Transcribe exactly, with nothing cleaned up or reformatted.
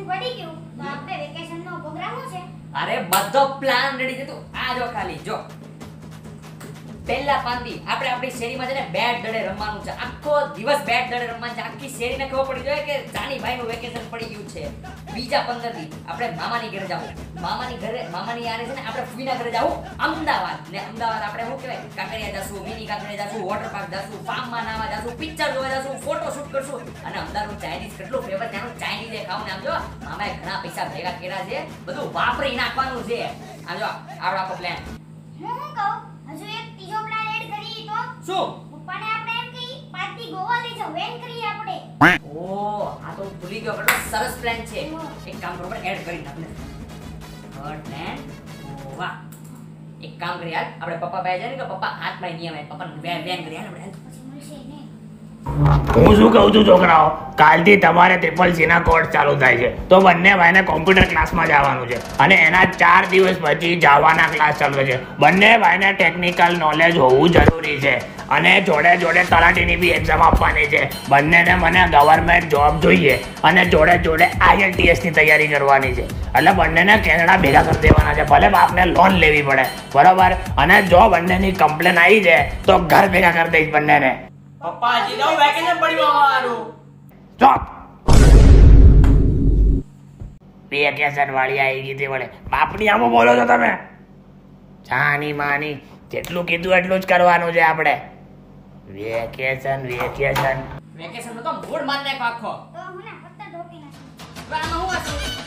પડી ગયું તો આપણે વેકેશન નો પ્રોગ્રામ છે. અરે બધો પ્લાન રેડી છે. તું આ જો ખાલી જો પહેલા પાંદી આપણે આપણી શેરીમાં છે ને બેટ દડે રમવાનું છે. આખો દિવસ બેટ દડે રમવાનું છે. આખી શેરીને ખબર પડી જાય કે જાની ભાઈનું વેકેશન પડી ગયું છે. બીજા પંદર દી આપણે મામાની ઘરે જાવું. મામાની ઘરે મામાની યારે છે ને આપણે ફૂઈના ઘરે જાવું અમદાવાદ. ને અમદાવાદ આપણે શું કહેવાય કાંકરિયા જાશું, મિની કાંકરિયા જાશું, વોટર પાર્ક જાશું, ફાર્મમાં નાવા જાશું, પિક્ચર જોવા જાશું, ફોટો શૂટ કરશું. અને અમદાવાદનું ચાઇનીઝ કેટલું ફેવર ત્યાંનું ચાઇનીઝ એ ખાવું ને આમ જો મામાએ ઘણા પૈસા ભેગા કર્યા છે. બધું વાપરી નાખવાનું છે. આમ જો આવડો આખો પ્લાન. હું શું કહું હજુ એક ત્રીજો પ્લાન એડ કરી તો શું? પપ્પાને આપણે એમ કહી પાર્ટી ગોવા લઈ જાવ વેન કરીએ આપણે. ઓ આ તો ભૂલી ગયો. કેટલો સરસ પ્લાન છે. એક કામ કરો એડ કરી નાખને. Third plan Goa. એક કામ કરી યાર આપણે પપ્પા પાસે જાય ને કે પપ્પા હાથમાં નહીં આવે. પપ્પા વેન વેન કરી યાર આપણે. પછી મળશે ને. હું શું કહું છું છોકરાઓ, કાલથી તમારે ટ્રિપલ સી ના કોર્સ ચાલુ થાય છે. તો બંને ભાઈને કોમ્પ્યુટર ક્લાસમાં જવાનું છે અને એના ચાર દિવસ પછી જાવાના ક્લાસ ચાલુ છે. બંને ભાઈને ટેકનિકલ નોલેજ હોવું જરૂરી છે અને જોડે જોડે તલાટીની બી એક્ઝામ આપવાની છે. બંનેને મને ગવર્મેન્ટ જોબ જોઈએ અને જોડે જોડે આઈ એલ ટી એસ ની તૈયારી કરવાની છે. એટલે બંનેને કેનેડા ભેગા કરી દેવાના છે. ભલે બાપને લોન લેવી પડે બરોબર. અને જો બંનેની કમ્પ્લેન આવી જાય તો ઘર ભેગા કરી દઈશ બંનેને. પપ્પાજી નો વેકેશન પડ્યું અમારું. સ્ટોપ. વેકેશન વાળી આવી ગઈ હતી વળે. બાપની આમ બોલો છો તમે? જાની માની જેટલું કીધું એટલું જ કરવાનું છે આપણે. વેકેશન વેકેશન વેકેશન નો તો મૂડ માર નાખ્યો આખો. તો હું ના પત્તા ઢોકી નાખું. હવે આમાં હું હશું?